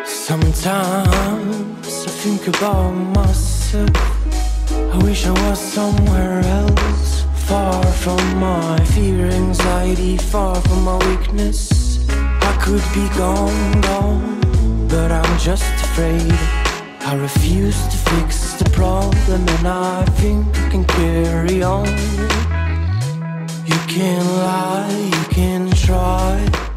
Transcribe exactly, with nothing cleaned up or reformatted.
Sometimes I think about myself. I wish I was somewhere else, far from my fear, anxiety, far from my weakness. I could be gone, gone, but I'm just afraid. I refuse to fix the problem, and I think I can carry on. You can lie, you can try,